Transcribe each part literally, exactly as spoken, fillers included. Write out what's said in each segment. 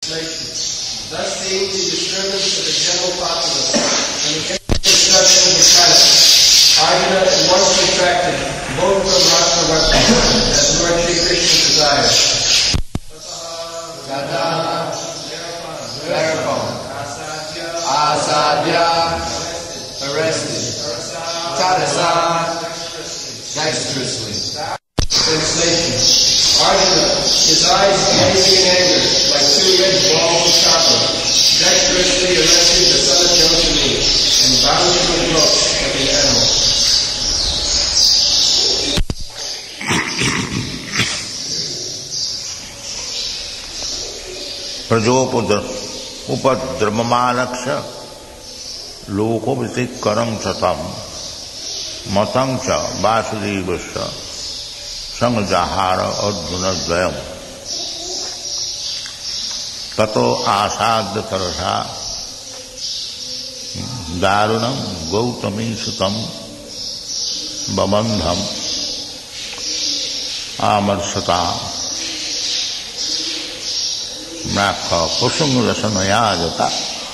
Thus seeing the disturbance of the general populace and the destruction of the planet, Arjuna at once retracted both from Rashtravartan as Lord Shri Krishna desired. Thereupon, Asadya arrested Tarasa dexterously. Translation. Arjuna, his eyes blazing in anger like two red balls of copper, dexterously arrested the son of Josini and bound him with ropes like an animal. प्रजोपद्र उपद्रवमानक्ष लोकोपतिकरं सतम मतं च वासुदेवस्य संजहार अर्जुनद्वयम् ततो आसाद्य तरसा दारुणं गौतमीसुतं बबन्धं आमर्षता म्राक्ष कुसुमरसनया जता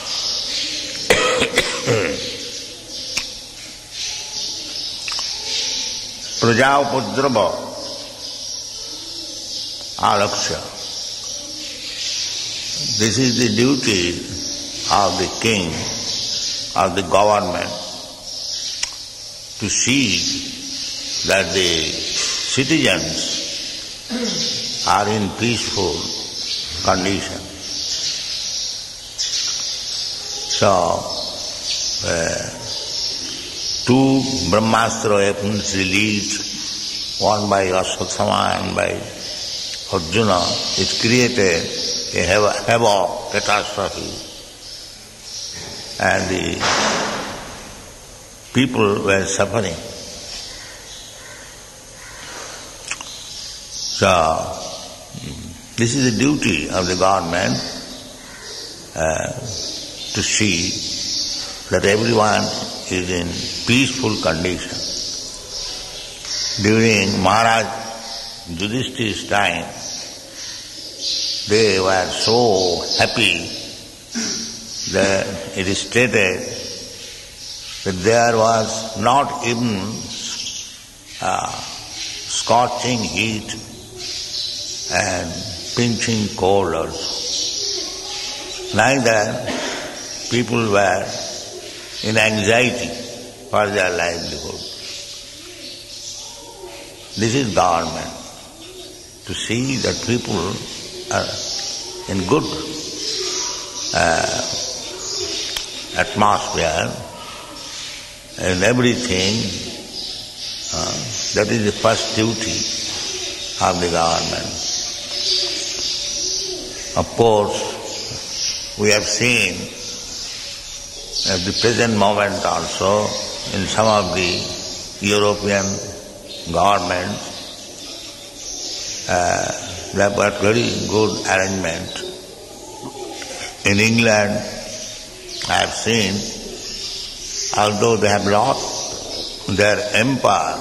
प्रजापद्रव alakshya. This is the duty of the king, of the government, to see that the citizens are in peaceful condition. So, uh, two Brahmastra weapons released, one by Ashwatthama and by Arjuna, it created a havoc, catastrophe, and the people were suffering. So, this is the duty of the government uh, to see that everyone is in peaceful condition. During Maharaj Yudhishthira's time, they were so happy that it is stated that there was not even uh, scorching heat and pinching cold also. Neither people were in anxiety for their livelihood. This is government, to see that people are in good uh, atmosphere and everything. Uh, that is the first duty of the government. Of course, we have seen at the present moment also in some of the European governments, uh, they have got very good arrangement. In England, I have seen, although they have lost their empire,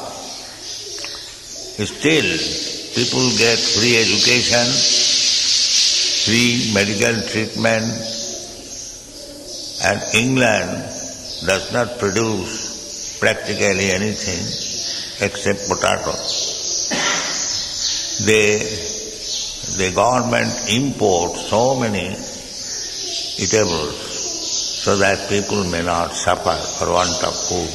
still people get free education, free medical treatment, and England does not produce practically anything except potatoes. They, the government imports so many eatables so that people may not suffer for want of food.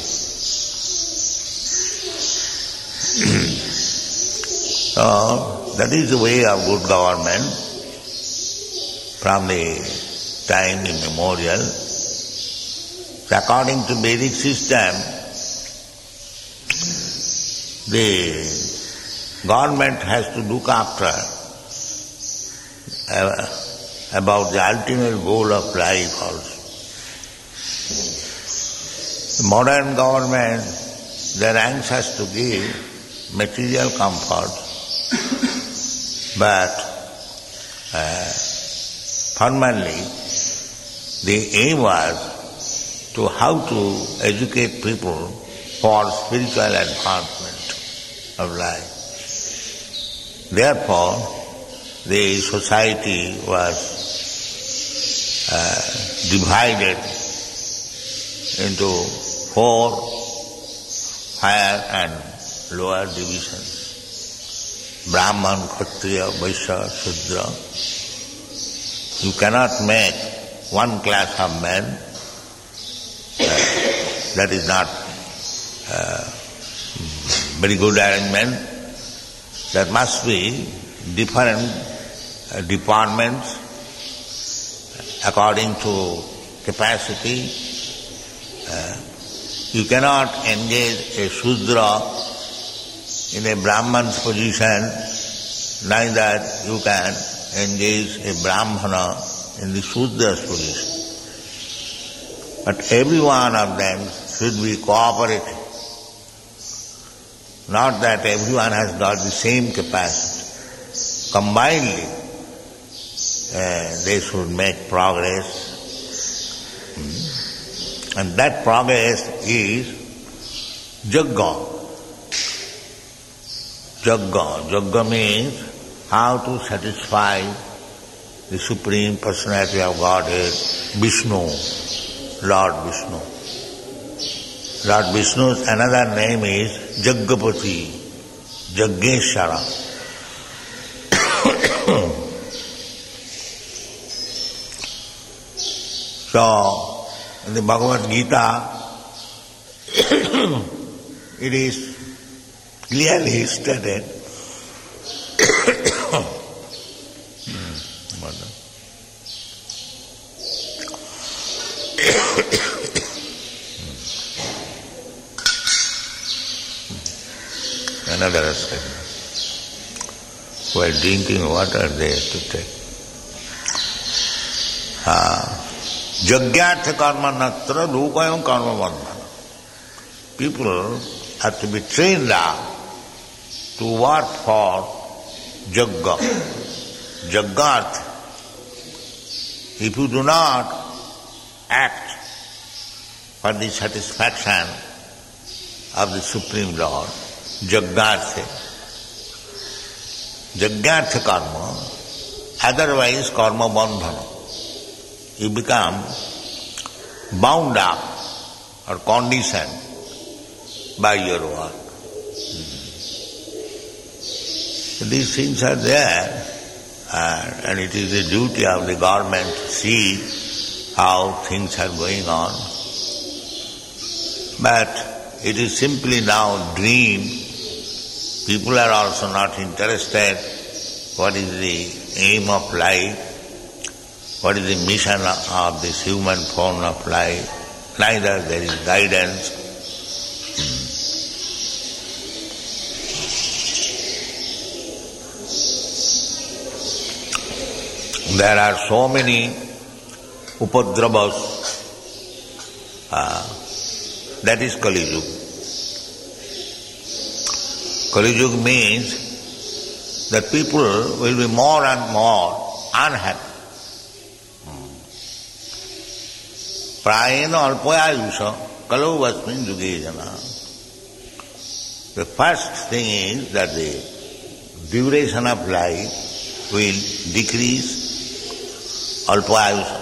So, that is the way of good government from the time immemorial. According to Vedic system, the government has to look after uh, about the ultimate goal of life also. The modern government, they are anxious to give material comfort, but uh, formerly the aim was to how to educate people for spiritual advancement of life. Therefore, the society was uh, divided into four higher and lower divisions. Brahman, Kshatriya, Vaishya, Shudra. You cannot make one class of men. Uh, that is not uh, very good arrangement. There must be different uh, departments according to capacity. Uh, you cannot engage a Shudra in a Brahman's position, neither you can engage a Brahmana in the Shudra's position. But every one of them should be cooperative. Not that everyone has got the same capacity. Combinedly, uh, they should make progress. Hmm. And that progress is Jagga. Jagga. Jagga means how to satisfy the Supreme Personality of Godhead, Vishnu, Lord Vishnu. Lord Vishnu's another name is Jaggapati, Jaggeshwara. So, in the Bhagavad Gita, it is clearly stated another statement. While drinking water, they have to take. Jagyartha karma natra lukayam karma bandhana. People have to be trained up to work for jagga. Jaggartha. If you do not act for the satisfaction of the Supreme Lord, Jaggartha. Jaggartha karma, otherwise karma bandhana. You become bound up or conditioned by your work. Mm-hmm. These things are there, uh, and it is the duty of the government to see how things are going on. But it is simply now dream. People are also not interested. What is the aim of life? What is the mission of this human form of life? Neither there is guidance. There are so many upadravas. Uh, that is Kali Yuga. Kali Yuga means that people will be more and more unhappy. Prayena alpayayusha kalau vasmin yuge jana. The first thing is that the duration of life will decrease, alpayayusha.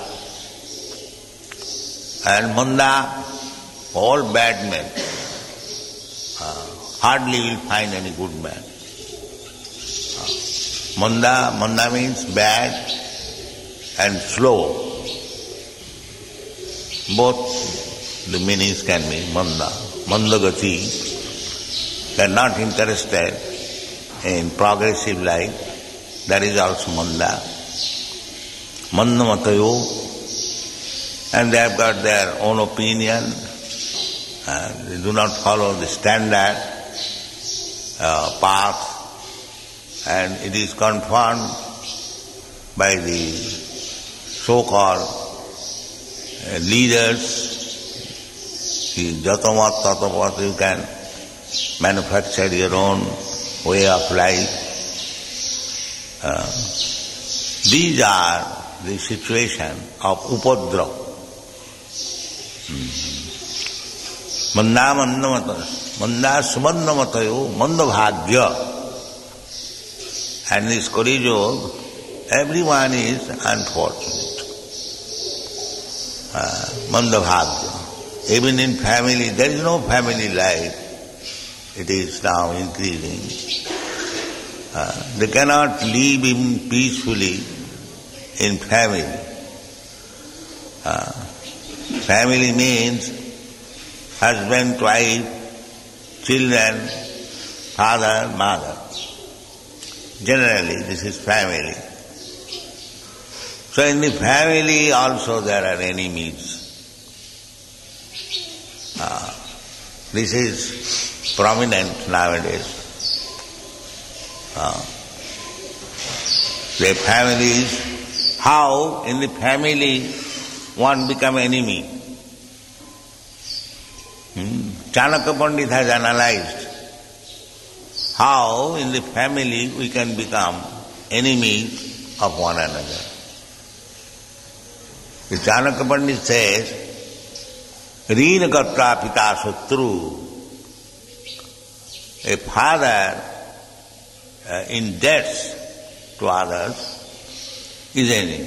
And manda, all bad men, uh, hardly will find any good man. Uh, manda, manda means bad and slow. Both the meanings can be manda. Mandagati, they are not interested in progressive life. That is also manda. Mandamatayo, and they have got their own opinion. And they do not follow the standard uh, path, and it is confirmed by the so-called uh, leaders. Jatamat tatapat, you can manufacture your own way of life. Uh, these are the situation of upadra. Manda mandamata, manda sumandamatayo, mandabhagya. And this Kali Yuga, everyone is unfortunate. uh, mandabhagya. Even in family, there is no family life. It is now increasing. Uh, they cannot live even peacefully in family. Uh, family means husband, wife, children, father, mother. Generally, this is family. So in the family also there are enemies. Uh, this is prominent nowadays. Uh, the families, how in the family one become enemy. Hmm? Chanakya Pandit has analyzed how in the family we can become enemies of one another. The Chanakya Pandit says, Rina Karta Pita Satru. A father uh, in debts to others is enemy.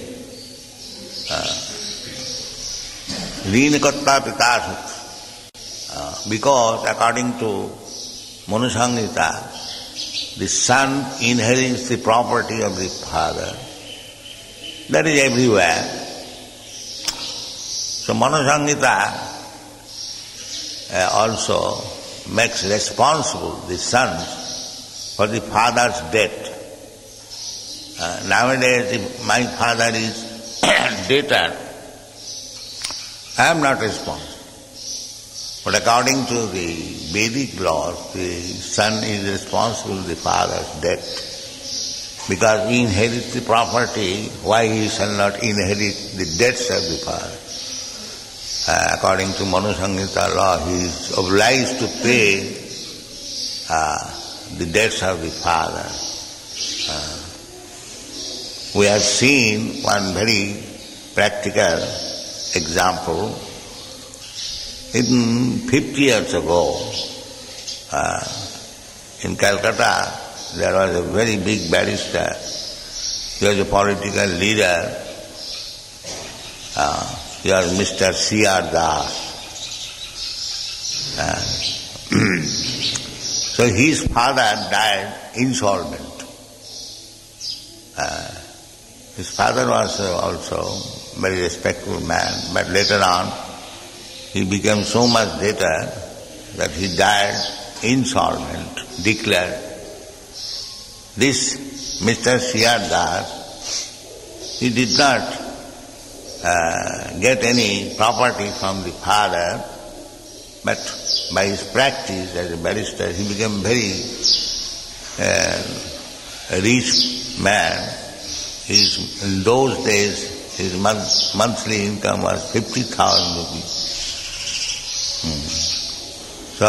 Rina Karta Pita Satru. Uh, because according to Manusangita, the son inherits the property of the father. That is everywhere. So Manusangita uh, also makes responsible the sons for the father's debt. Uh, nowadays, if my father is debtor, I am not responsible. But according to the Vedic laws, the son is responsible for the father's debt. Because he inherits the property, why he shall not inherit the debts of the father? Uh, according to Manusangita law, he is obliged to pay uh, the debts of the father. Uh, we have seen one very practical example. Even fifty years ago, uh, in Calcutta, there was a very big barrister. He was a political leader. Uh, he was Mister C R Das. Uh, so his father died insolvent. Uh, his father was also a very respectful man, but later on, he became so much debtor that he died insolvent, declared. This Mister C R Das, he did not uh, get any property from the father, but by his practice as a barrister, he became very uh, rich man. His, in those days, his month, monthly income was fifty thousand rupees. Hmm. So,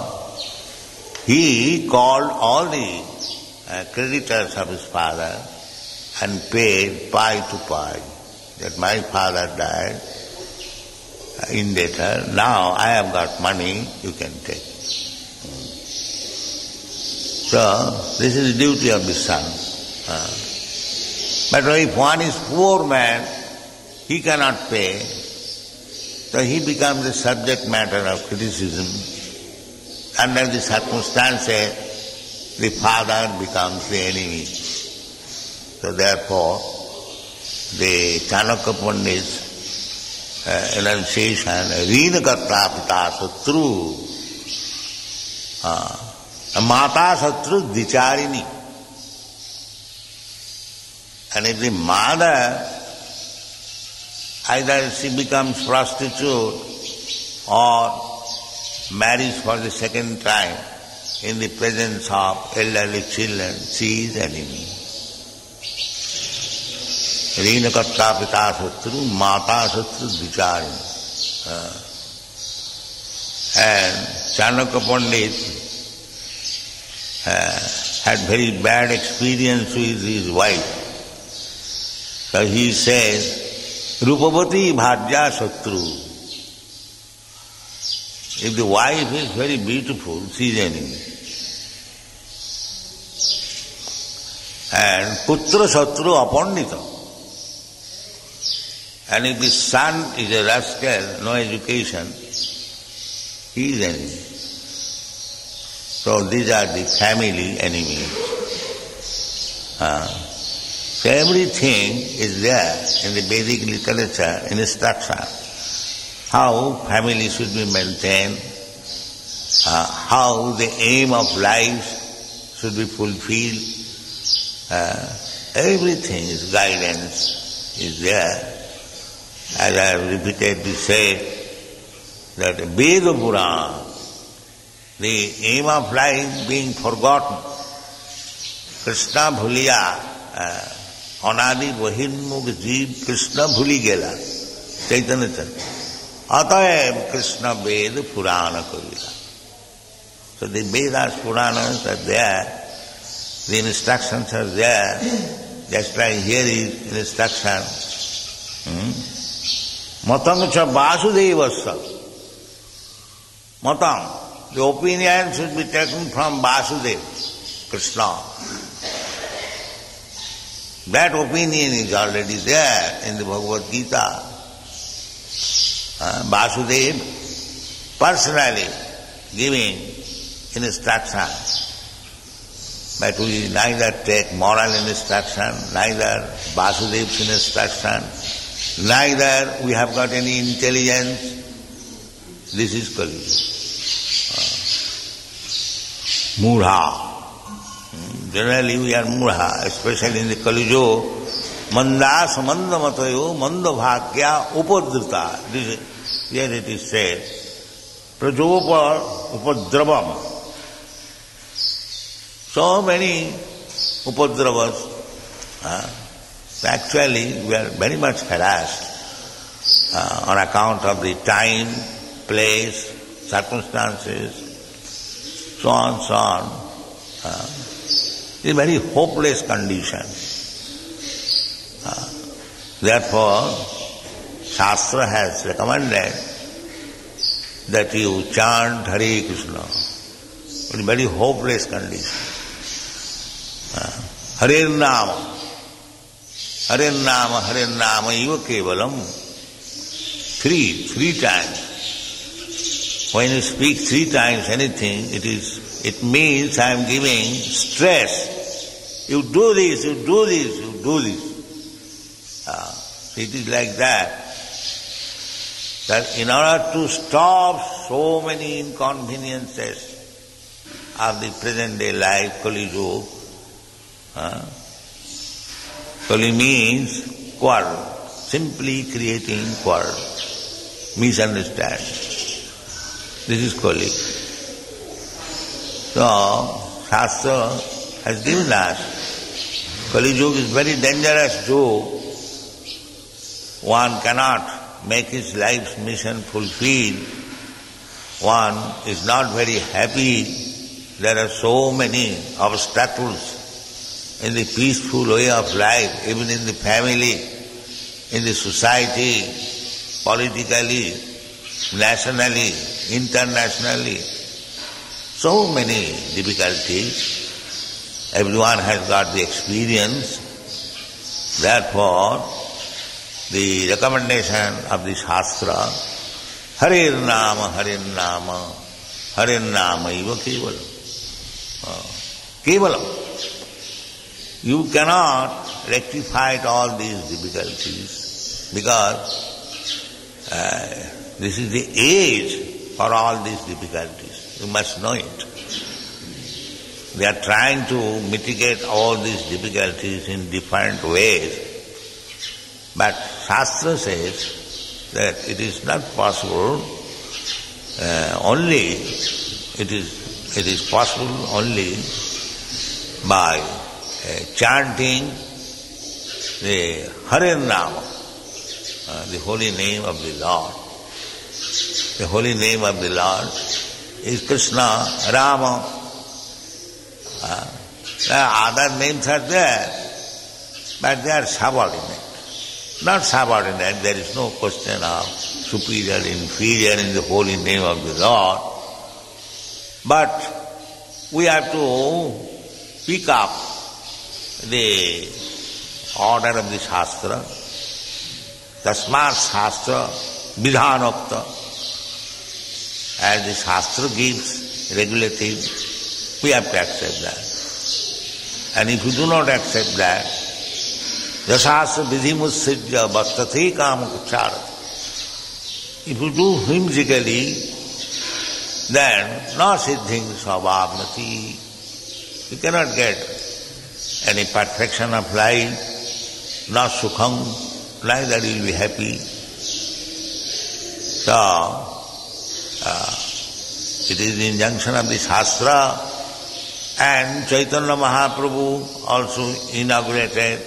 he called all the uh, creditors of his father and paid pi to pi, that my father died uh, in debtor, now I have got money, you can take. Hmm. So, this is the duty of the son. Uh, but if one is poor man, he cannot pay, so he becomes the subject matter of criticism. Under the circumstances, the father becomes the enemy. So therefore, the Chanakya Pandit's uh, enunciation, Rina Karta Pita Satru, uh, Mata Satru Dicharini. And if the mother, either she becomes prostitute or marries for the second time in the presence of elderly children, she is enemy. Rina Karta Pita Satru, Mata Satru Vicharini. Uh, and Chanakya Pandit uh, had very bad experience with his wife. So he says, Rupavati Bhajya Satru. If the wife is very beautiful, she is enemy. And Putra Satru Apandita. And if the son is a rascal, no education, he is enemy. So these are the family enemies. Uh, so everything is there in the Vedic literature, instruction. How family should be maintained, uh, how the aim of life should be fulfilled. Uh, everything is guidance is there. As I have repeatedly said, that Veda Purana, the aim of life being forgotten, Krishna bhuliya, anadi bahirmukh jeev Krishna bhuli gela, Chaitanya Charitamrita. Ataev Krishna Veda Purana karila. So the Vedas, Puranas are there, the instructions are there, just like here is instruction. Hmm? Matang cha Vasudevasya. Matang, the opinion should be taken from Vasudeva, Krishna. That opinion is already there in the Bhagavad Gita. Uh, Vasudeva personally giving instruction. But we neither take moral instruction, neither Vasudeva's instruction, neither we have got any intelligence. This is Kali. Uh, Mudha. Generally we are Mudha, especially in the Kali Yuga. Mandas manda matayo manda bhagya upadrita. This here it is said. Prajopa upadravam. So many upadravas. Uh, Actually, we are very much harassed uh, on account of the time, place, circumstances, so on, so on. Uh, it's a very hopeless condition. Uh, therefore, Shastra has recommended that you chant Hare Krishna. It's a very hopeless condition. Uh, Hare Nama. Hare Nama, Hare Nama, Iva Kevalam. Three, three times. When you speak three times anything, it is, it means I am giving stress. You do this, you do this, you do this. Uh, it is like that. That in order to stop so many inconveniences of the present day life, Kali Yuga, uh, Kali means quarrel, simply creating quarrel, misunderstanding. This is Kali. So, Shastra has given us, Kali Yuga is very dangerous Yuga. One cannot make his life's mission fulfilled. One is not very happy. There are so many obstacles in the peaceful way of life, even in the family, in the society, politically, nationally, internationally. So many difficulties. Everyone has got the experience. Therefore, the recommendation of the Shastra, Hare Nama, Hare Nama, Hare Nama Iva Kevalam. Kevalam. You cannot rectify all these difficulties because uh, this is the age for all these difficulties. You must know it. They are trying to mitigate all these difficulties in different ways. But Shastra says that it is not possible, uh, only, it is, it is possible only by uh, chanting the Hare Nama, uh, the holy name of the Lord. The holy name of the Lord is Krishna, Rama. Uh, other names are there, but they are subordinate. Not subordinate, there is no question of superior, inferior in the holy name of the Lord. But we have to pick up the order of the Shastra Tasmat Shastra Vidhanokta. As the Shastra gives regulative, we have to accept that. And if you do not accept that, Yasasya vidhimussijya bhaktati kamakuchara. If you do whimsically, then na siddhing svabhavnati. You cannot get any perfection of life, na sukham, neither you will be happy. So, uh, it is the injunction of the Shastra, and Chaitanya Mahaprabhu also inaugurated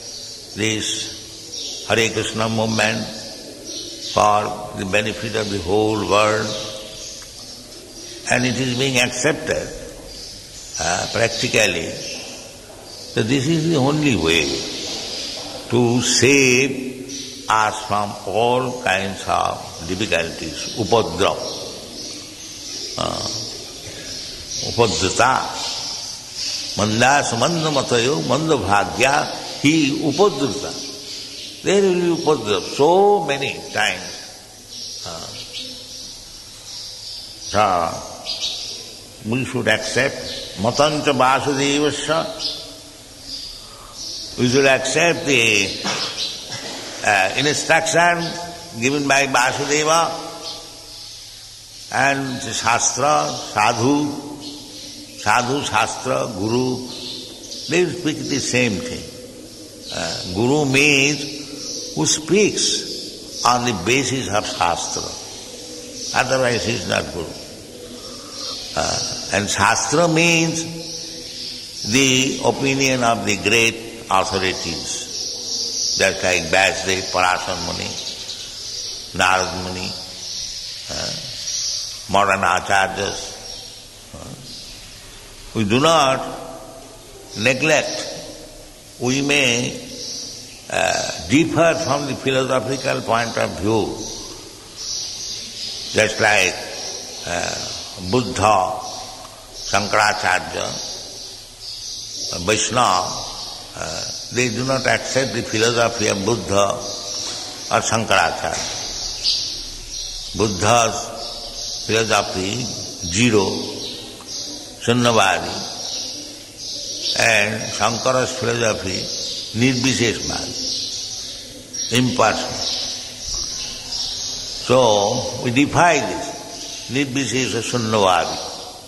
this Hare Krishna movement for the benefit of the whole world, and it is being accepted uh, practically. So this is the only way to save us from all kinds of difficulties, upadra, uh, upadrata, manda samanda matayo, manda bhagya, he upadrata. There will be upadra so many times. Uh, so, we should accept matancha vasudevasya. We should accept the uh, instruction given by Vasudeva and the Shastra, Sadhu, Sadhu, Shastra, Guru. They speak the same thing. Uh, Guru means who speaks on the basis of Shastra. Otherwise he is not Guru. Uh, and Shastra means the opinion of the great authorities, just like Vyasdev, Parashar Muni, Narad Muni, uh, modern acharyas. Uh, we do not neglect. We may uh, differ from the philosophical point of view, just like uh, Buddha, Shankaracharya, uh, Vaishnava. Uh, they do not accept the philosophy of Buddha or Shankaracharya. Buddha's philosophy, zero, Sunnavadi, and Shankara's philosophy, Nirbisheshvadi, impersonal. So, we defy this, Nirbishesha Sunnavadi.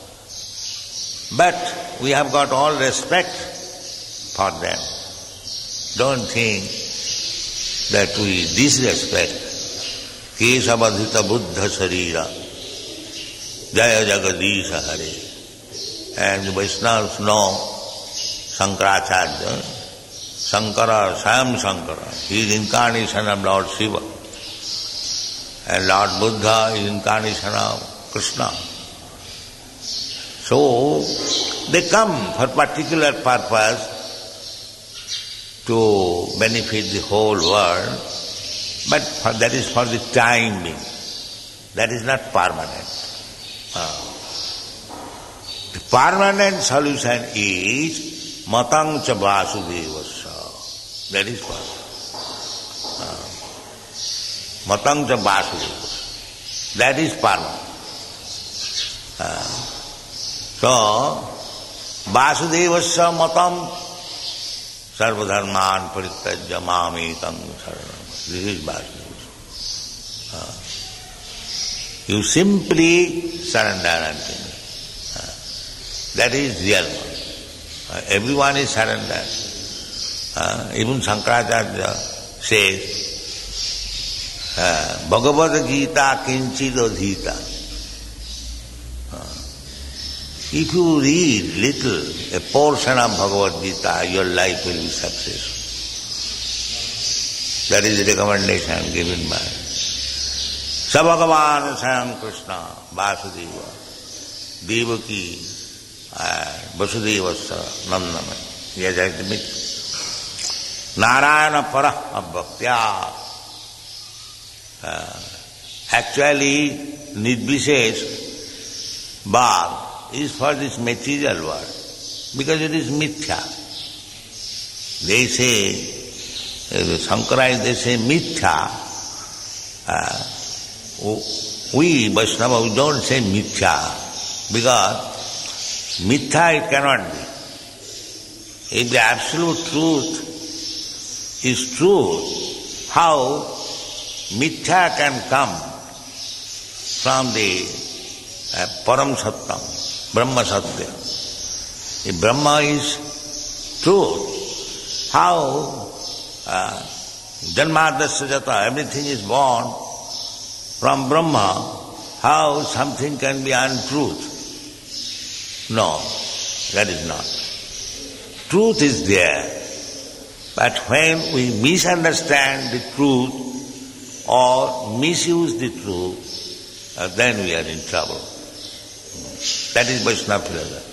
But we have got all respect for them. Don't think that we disrespect Kesavadhita Buddha Sarira, Jaya Jagadisha Hare. And the Vaishnavas know Shankaracharya, Shankara, Swayam Shankara, he is incarnation of Lord Shiva. And Lord Buddha is incarnation of Krishna. So, they come for particular purpose to benefit the whole world, but for, that is for the time being. That is not permanent. Uh, the permanent solution is matang cha vasudevasya. That is permanent. Uh, matang cha vasudevasya. That is permanent. Uh, so, vasudevasya matam Sarvadharman parityajya mamekam saranam. This is Vasudeva. Uh, you simply surrender unto me. Uh, that is real one. Uh, everyone is surrendered. Uh, even Shankaracharya says, uh, Bhagavad Gita kinchidodhita. If you read little, a portion of Bhagavad Gita, your life will be successful. That is the recommendation given by Sa Bhagavan Swayam Krishna, Vasudeva, Devaki, Vasudevasya, Nandana. Yes, I admit. Narayana Parah Bhaktya. Actually, Nidvishesh Bhag is for this material world, because it is mithya. They say, Shankara, they say mithya Uh, we Vaishnava, we don't say mithya, because mithya it cannot be. If the absolute truth is truth, how mithya can come from the uh, Param Sattam, Brahma Satya? If Brahma is truth, how uh, Janmadasya Jata, everything is born from Brahma, how something can be untruth? No, that is not. Truth is there, but when we misunderstand the truth or misuse the truth, uh, then we are in trouble. That is Vaishnava philosophy.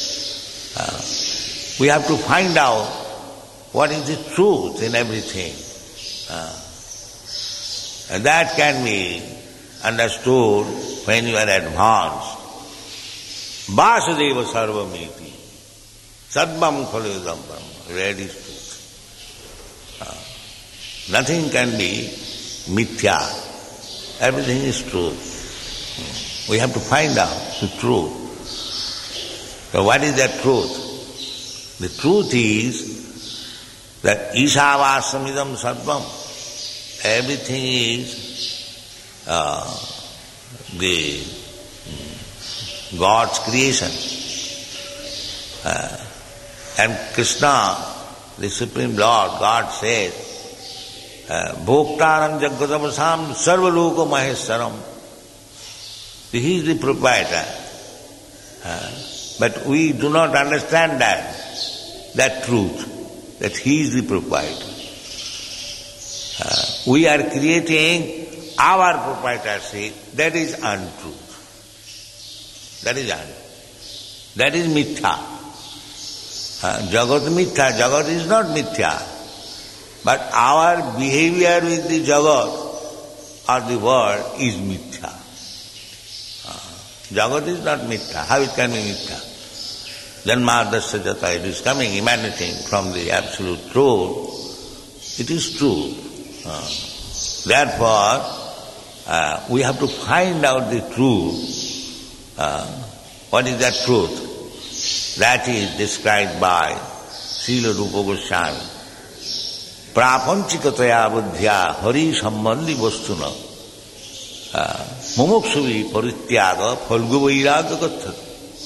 Uh, we have to find out what is the truth in everything. Uh, and that can be understood when you are advanced. Vasudeva sarvamiti, sadvam khaludam brahma, that is truth. Uh, nothing can be mithya. Everything is truth. We have to find out the truth. So what is that truth? The truth is that Isavasamidam Sarvam. Everything is uh, the God's creation. Uh, and Krishna, the Supreme Lord, God says, Bhoktaram Jagadavasam Sarvaloka Maheswaram. He is the proprietor. Uh, but we do not understand that, that truth, that He is the proprietor. Uh, we are creating our proprietorship, that is untruth. That is untruth. That is mithya. Uh, Jagat mithya, Jagat is not mithya. But our behavior with the Jagat or the world is mithya. Uh, Jagat is not mithya. How it can be mithya? Janmadasya Jata, it is coming, emanating from the absolute truth. It is true. Uh, therefore, uh, we have to find out the truth. Uh, what is that truth? That is described by Srila Rupa Goswami. Prapanchikataya buddhya hari sambandhi vastuna mumuksuvi parityaga phalgu vairaga kathati.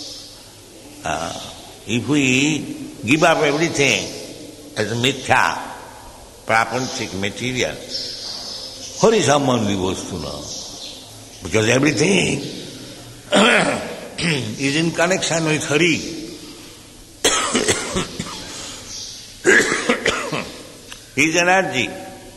If we give up everything as a mithya, prapanchik material, hari sambandhi vastuna, because everything is in connection with Hari. His energy.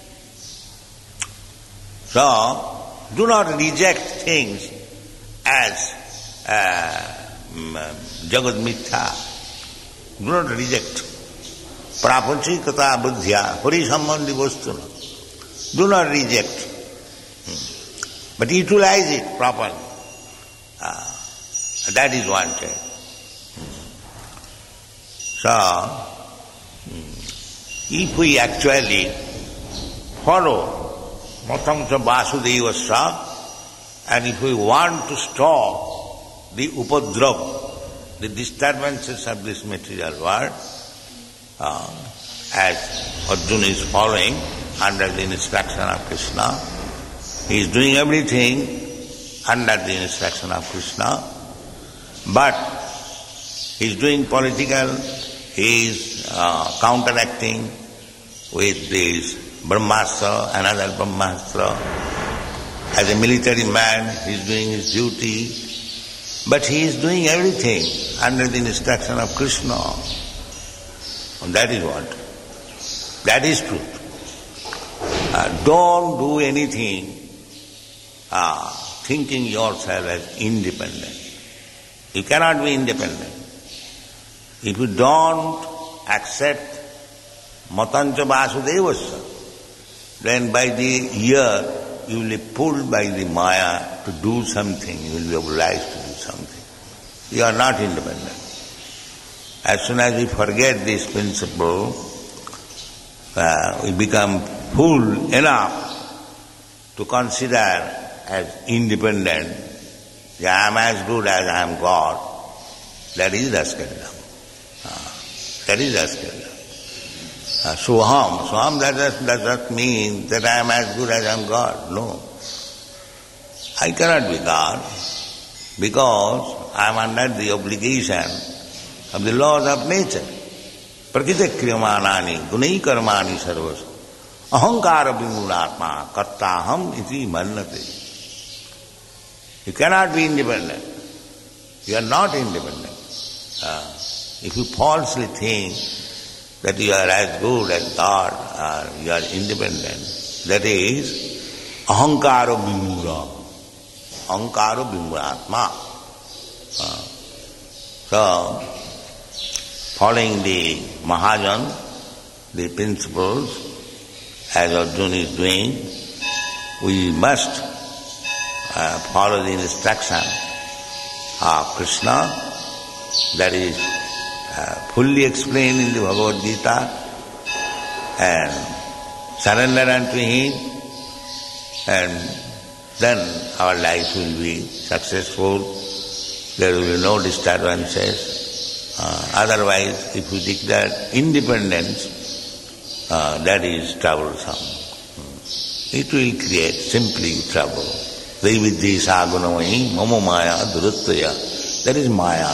So, do not reject things as uh, Jagat Mithya. Do not reject. Prapanchikata buddhya, Hari sambandhi vastuna. Do not reject. But utilize it properly. Uh, that is wanted. So, if we actually follow Matamsa Vasudevasya, and if we want to stop the upadrav, the disturbances of this material world, uh, as Arjuna is following under the instruction of Krishna, he is doing everything under the instruction of Krishna, but he is doing political, he is uh, counteracting with this Brahmastra, another Brahmastra. As a military man, he is doing his duty, but he is doing everything under the instruction of Krishna. And that is what? That is truth. Uh, don't do anything uh, thinking yourself as independent. You cannot be independent. If you don't accept Matancha Vasudevasya, then by the year you will be pulled by the Maya to do something, you will be obliged to do something. You are not independent. As soon as we forget this principle, uh, we become full enough to consider as independent, I am as good as I am God, that is rascaldom. Uh, that is rascaldom. Uh, Soham, Soham that does, does not mean that I am as good as I am God. No. I cannot be God because I am under the obligation of the laws of nature. Prakriti kriyamanani gunai karmani sarvas ahankara vimulatma kartaham iti mannate. You cannot be independent. You are not independent. Uh, if you falsely think that you are as good as God or you are independent, that is ahankara vimura. Ahankara vimulatma. Uh, so, following the Mahajan, the principles, as Arjuna is doing, we must uh, follow the instruction of Krishna, that is uh, fully explained in the Bhagavad Gita, and surrender unto Him, and then our life will be successful. There will be no disturbances. Uh, otherwise, if we declare independence, uh, that is troublesome. It will create simply trouble. Devidhi sagunamahi mama maya duruttaya. That is maya.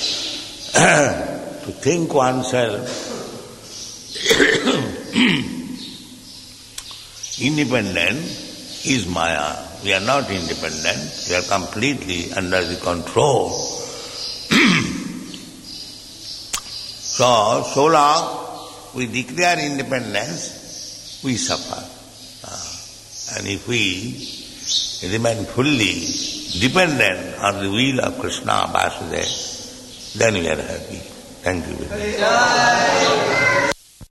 To think oneself independent is maya. We are not independent. We are completely under the control. So, so long we declare independence, we suffer. Uh, and if we remain fully dependent on the will of Krishna Vasudeva, then we are happy. Thank you very much.